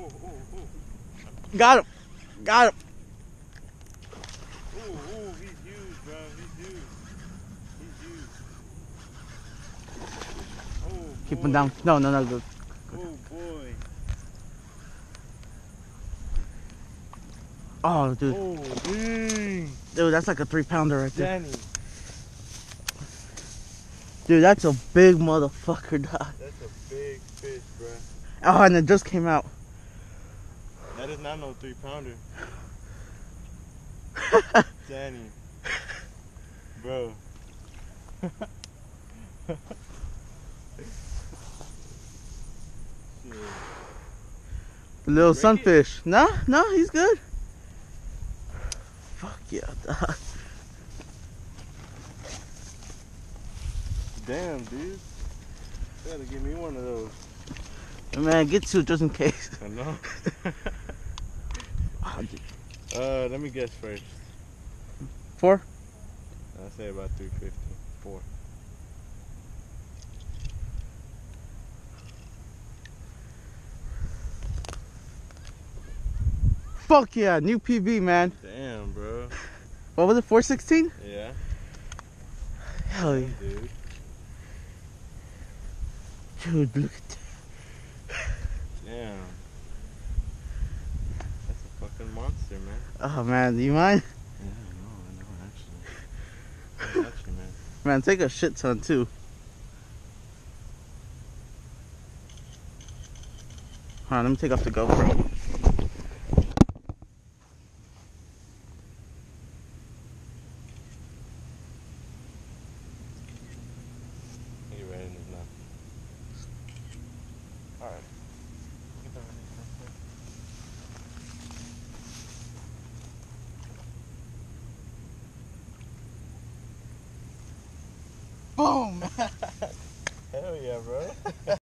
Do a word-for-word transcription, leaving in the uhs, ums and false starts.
oh. Got him. Got him. Oh, oh, he's huge, bro. He's huge. He's huge. Oh, Keep boy. him down. No, no, no. Good. Oh, boy. Oh, dude. Oh, dang. Dude, that's like a three pounder right there. Danny. Dude, that's a big motherfucker, dog. That's a big fish, bro. Oh, and it just came out. That is not no three pounder. Danny. Bro. The little Break sunfish. No, no, he's good. Fuck yeah, dog. Damn, dude. You gotta give me one of those. Man, get two just in case. I know. Oh, dude. uh, let me guess first. Four? I'll say about three fifty. Four. Fuck yeah, new P B, man. Damn, bro. What was it, four sixteen? Yeah. Hell yeah. Dude. Dude, look at that. Damn. That's a fucking monster, man. Oh man, do you mind? Yeah, I know, I know, actually. I got you, man. Man, take a shit ton too. Hold on, let me take off the GoPro. He right in his mouth. Alright. Get that ready. Boom! Hell yeah, bro.